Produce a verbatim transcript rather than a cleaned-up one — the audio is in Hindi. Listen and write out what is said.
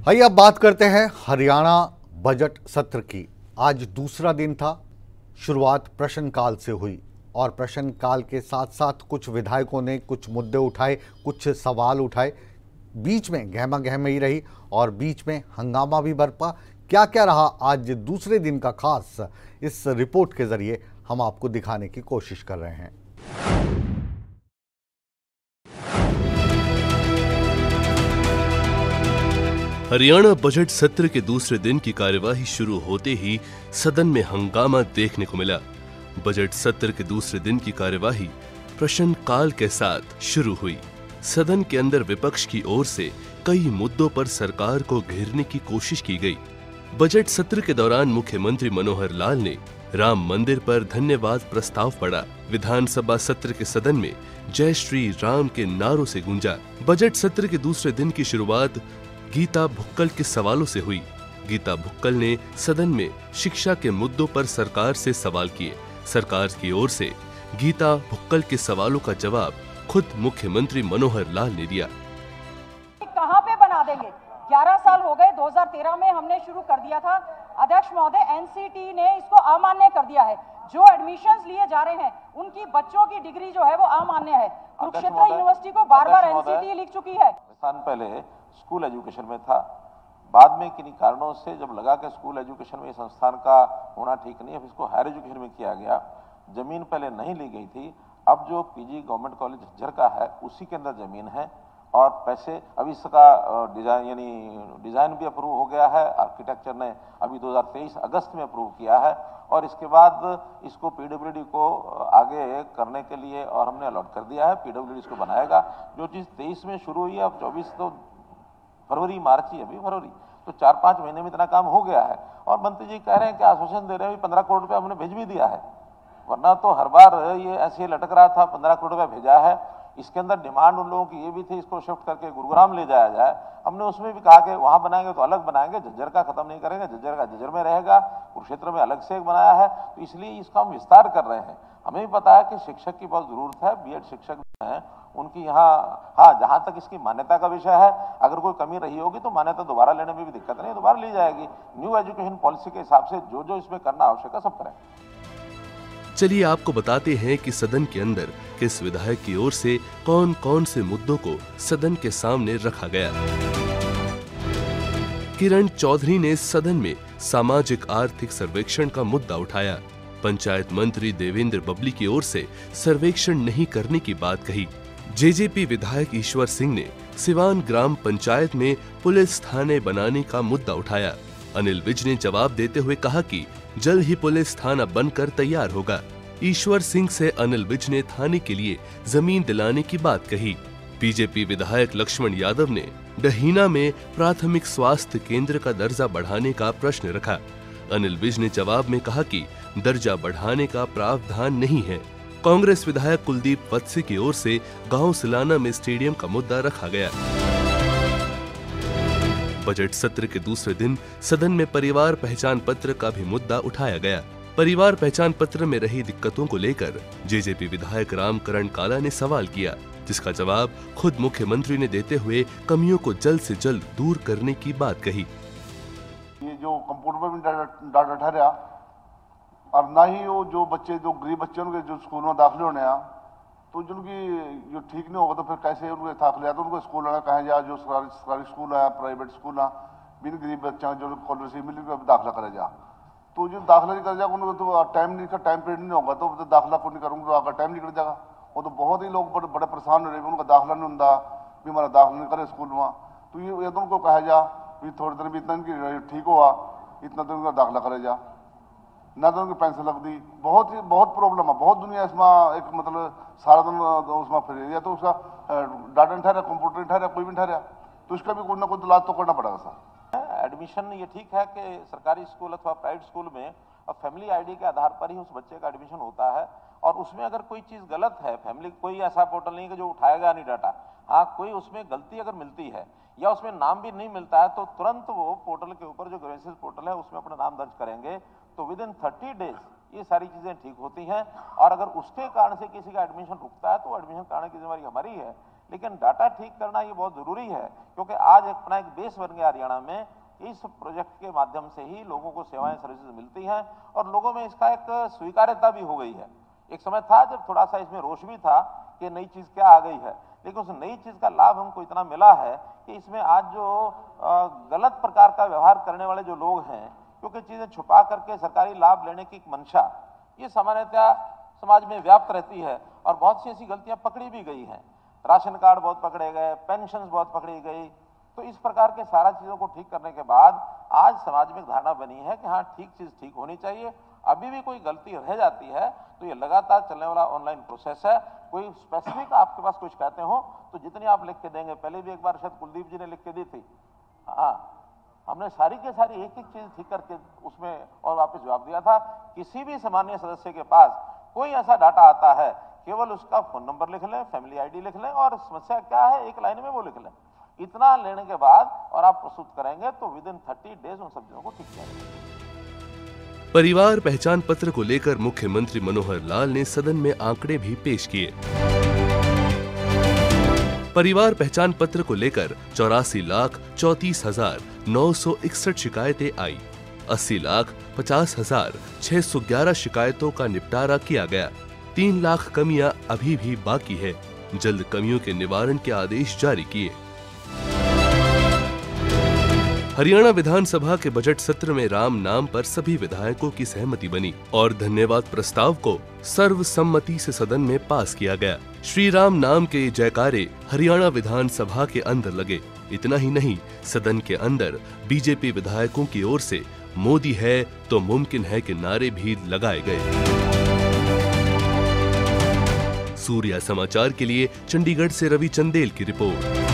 आइए अब बात करते हैं हरियाणा बजट सत्र की। आज दूसरा दिन था। शुरुआत प्रश्नकाल से हुई और प्रश्नकाल के साथ साथ कुछ विधायकों ने कुछ मुद्दे उठाए, कुछ सवाल उठाए। बीच में गहमा गहमी रही और बीच में हंगामा भी बरपा। क्या क्या रहा आज दूसरे दिन का खास, इस रिपोर्ट के जरिए हम आपको दिखाने की कोशिश कर रहे हैं। हरियाणा बजट सत्र के दूसरे दिन की कार्यवाही शुरू होते ही सदन में हंगामा देखने को मिला। बजट सत्र के दूसरे दिन की कार्यवाही प्रश्नकाल के साथ शुरू हुई। सदन के अंदर विपक्ष की ओर से कई मुद्दों पर सरकार को घेरने की कोशिश की गई। बजट सत्र के दौरान मुख्यमंत्री मनोहर लाल ने राम मंदिर पर धन्यवाद प्रस्ताव पढ़ा। विधानसभा सत्र के सदन में जय श्री राम के नारों से गूंजा। बजट सत्र के दूसरे दिन की शुरुआत गीता भुक्कल के सवालों से हुई। गीता भुक्कल ने सदन में शिक्षा के मुद्दों पर सरकार से सवाल किए। सरकार की ओर से गीता भुक्कल के सवालों का जवाब खुद मुख्यमंत्री मनोहर लाल ने दिया। कहां पे बना देंगे? ग्यारह साल हो गए, दो हज़ार तेरह में हमने शुरू कर दिया था। अध्यक्ष महोदय, एनसीटी ने इसको अमान्य कर दिया है। जो एडमिशंस लिए जा रहे हैं उनकी बच्चों की डिग्री जो है वो अमान्य है। कुरुक्षेत्र यूनिवर्सिटी को बार बार एनसीटी लिख चुकी है। साल पहले स्कूल एजुकेशन में था, बाद में किन्हीं कारणों से जब लगा कि स्कूल एजुकेशन में संस्थान का होना ठीक नहीं है, इसको हायर एजुकेशन में किया गया। जमीन पहले नहीं ली गई थी, अब जो पीजी गवर्नमेंट कॉलेज झज्जर का है उसी के अंदर जमीन है और पैसे अभी इसका डिजाइन यानी डिजाइन भी अप्रूव हो गया है। आर्किटेक्चर ने अभी दो हज़ार तेईस अगस्त में अप्रूव किया है और इसके बाद इसको पीडब्ल्यूडी को आगे करने के लिए और हमने अलॉट कर दिया है। पीडब्ल्यूडी इसको बनाएगा। जो चीज तेईस में शुरू हुई है, अब चौबीस तो फरवरी मार्च ही अभी फरवरी तो चार पांच महीने में इतना काम हो गया है। और मंत्री जी कह रहे हैं कि आश्वासन दे रहे हैं पंद्रह करोड़ रुपया हमने भेज भी दिया है, वरना तो हर बार ये ऐसे लटक रहा था। पंद्रह करोड़ रुपया भेजा है। इसके अंदर डिमांड उन लोगों की ये भी थी इसको शिफ्ट करके गुरुग्राम ले जाया जाए। हमने उसमें भी कहा कि वहां बनाएंगे तो अलग बनाएंगे, झज्जर का खत्म नहीं करेंगे, झज्जर का झज्जर में रहेगा, कुरुक्षेत्र में अलग से एक बनाया है। तो इसलिए इसका हम विस्तार कर रहे हैं। हमें भी पता है कि शिक्षक की बहुत जरूरत है, बीएड शिक्षक हैं उनकी यहाँ। हाँ, जहां तक इसकी मान्यता का विषय है, अगर कोई कमी रही होगी तो मान्यता दोबारा लेने में भी दिक्कत नहीं, दोबारा ली जाएगी। न्यू एजुकेशन पॉलिसी के हिसाब से जो जो इसमें करना आवश्यक है सब करें। चलिए आपको बताते हैं कि सदन के अंदर किस विधायक की ओर से कौन कौन से मुद्दों को सदन के सामने रखा गया। किरण चौधरी ने सदन में सामाजिक आर्थिक सर्वेक्षण का मुद्दा उठाया। पंचायत मंत्री देवेंद्र बबली की ओर से सर्वेक्षण नहीं करने की बात कही। जेजेपी विधायक ईश्वर सिंह ने सिवान ग्राम पंचायत में पुलिस थाने बनाने का मुद्दा उठाया। अनिल विज ने जवाब देते हुए कहा कि जल्द ही पुलिस थाना बनकर तैयार होगा। ईश्वर सिंह से अनिल विज ने थाने के लिए जमीन दिलाने की बात कही। बीजेपी विधायक लक्ष्मण यादव ने डहीना में प्राथमिक स्वास्थ्य केंद्र का दर्जा बढ़ाने का प्रश्न रखा। अनिल विज ने जवाब में कहा कि दर्जा बढ़ाने का प्रावधान नहीं है। कांग्रेस विधायक कुलदीप वत्से की ओर से गांव सिलाना में स्टेडियम का मुद्दा रखा गया। बजट सत्र के दूसरे दिन सदन में परिवार पहचान पत्र का भी मुद्दा उठाया गया। परिवार पहचान पत्र में रही दिक्कतों को लेकर जेजेपी विधायक रामकरण काला ने सवाल किया, जिसका जवाब खुद मुख्यमंत्री ने देते हुए कमियों को जल्द से जल्द दूर करने की बात कही। ये जो कंप्यूटर पर भी डाटा ठहरा और ना ही वो जो बच्चे जो गरीब बच्चे उनके जो स्कूल में दाखिले होने आ तो जिनकी जो ठीक नहीं होगा तो फिर कैसे उनके दाखिले तो उनको स्कूल आना कहें जा जो सरकारी सरकारी स्कूल है, प्राइवेट स्कूल है, बिन गरीब बच्चा जो स्कॉलरशिप मिली दाखिला करे जा। तो जो दाखिला नहीं कर जाएगा उनको तो टाइम नहीं का टाइम पीरियड नहीं होगा तो दाखिला को नहीं करूँगा तो आपका टाइम निकल जाएगा। वो तो बहुत ही लोग बड़े बड़े परेशान हो रहे हैं, उनका दाखिला नहीं होता भी हमारा दाखिला नहीं करे स्कूल में। तो ये ये तो उनको कहा जा भी थोड़ी देर भी इतना ठीक हुआ इतना तो उनका दाखिला करे जा, ना तो उनकी पेंशन लगती। बहुत ही बहुत प्रॉब्लम है, बहुत दुनिया इसमें एक मतलब सारा दिन उसमें फिर या तो उसका डाटा नहीं ठहरा, कंप्यूटर नहीं ठहरा, कोई भी नहीं ठहरा, तो उसका भी कुछ ना कुछ इलाज तो करना पड़ेगा सर। एडमिशन ये ठीक है कि सरकारी स्कूल अथवा प्राइवेट स्कूल में अब फैमिली आईडी के आधार पर ही उस बच्चे का एडमिशन होता है और उसमें अगर कोई चीज़ गलत है, फैमिली कोई ऐसा पोर्टल नहीं कि जो उठाएगा नहीं डाटा। हाँ, कोई उसमें गलती अगर मिलती है या उसमें नाम भी नहीं मिलता है तो तुरंत वो पोर्टल के ऊपर जो ग्रेसेस पोर्टल है उसमें अपना नाम दर्ज करेंगे तो विद इन थर्टी डेज ये सारी चीजें ठीक होती हैं। और अगर उसके कारण से किसी का एडमिशन रुकता है तो एडमिशन कराने की जिम्मेदारी हमारी है लेकिन डाटा ठीक करना ये बहुत जरूरी है, क्योंकि आज एक अपना एक बेस बन गया हरियाणा में। इस प्रोजेक्ट के माध्यम से ही लोगों को सेवाएं सर्विसेज मिलती हैं और लोगों में इसका एक स्वीकार्यता भी हो गई है। एक समय था जब थोड़ा सा इसमें रोष भी था कि नई चीज क्या आ गई है, लेकिन उस नई चीज का लाभ हमको इतना मिला है कि इसमें आज जो गलत प्रकार का व्यवहार करने वाले जो लोग हैं, क्योंकि चीजें छुपा करके सरकारी लाभ लेने की मंशा ये सामान्यतः समाज में व्याप्त रहती है और बहुत सी ऐसी गलतियां पकड़ी भी गई हैं। राशन कार्ड बहुत पकड़े गए, पेंशन बहुत पकड़ी गई। तो इस प्रकार के सारा चीजों को ठीक करने के बाद आज समाज में एक धारणा बनी है कि हाँ ठीक चीज ठीक होनी चाहिए। अभी भी कोई गलती रह जाती है तो ये लगातार चलने वाला ऑनलाइन प्रोसेस है। कोई स्पेसिफिक आपके पास कुछ कहते हो तो जितनी आप लिख के देंगे, पहले भी एक बार शायद कुलदीप जी ने लिख के दी थी, हाँ हमने सारी के सारी एक एक चीज ठीक करके उसमें और वापस जवाब दिया था। किसी भी सामान्य सदस्य के पास कोई ऐसा डाटा आता है, केवल उसका फोन नंबर लिख लें, फैमिली आईडी लिख लें और समस्या क्या है एक लाइन में वो लिख लें। इतना लेने के बाद और आप प्रस्तुत करेंगे तो विद इन थर्टी डेज उन सब चीजों को ठीक किया। परिवार पहचान पत्र को लेकर मुख्यमंत्री मनोहर लाल ने सदन में आंकड़े भी पेश किए। परिवार पहचान पत्र को लेकर चौरासी लाख चौतीस हजार नौ सौ इकसठ शिकायतें आई। अस्सी लाख पचास हजार छह सौ ग्यारह शिकायतों का निपटारा किया गया। तीन लाख कमियां अभी भी बाकी है। जल्द कमियों के निवारण के आदेश जारी किए। हरियाणा विधानसभा के बजट सत्र में राम नाम पर सभी विधायकों की सहमति बनी और धन्यवाद प्रस्ताव को सर्वसम्मति से सदन में पास किया गया। श्री राम नाम के जयकारे हरियाणा विधानसभा के अंदर लगे। इतना ही नहीं, सदन के अंदर बीजेपी विधायकों की ओर से मोदी है तो मुमकिन है के नारे भी लगाए गए। सूर्या समाचार के लिए चंडीगढ़ से रवि चंदेल की रिपोर्ट।